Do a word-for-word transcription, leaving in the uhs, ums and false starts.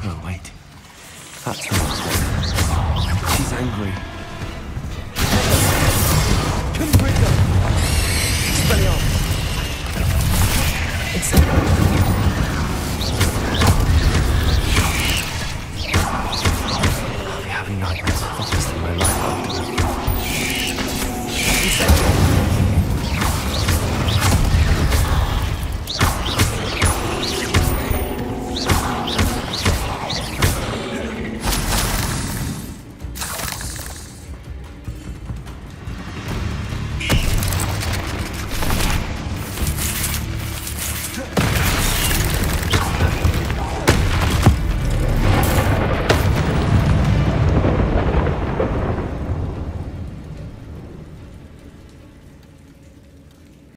Oh, wait. That's the last one. She's angry. Couldn't break her! Expelliarmus! It's...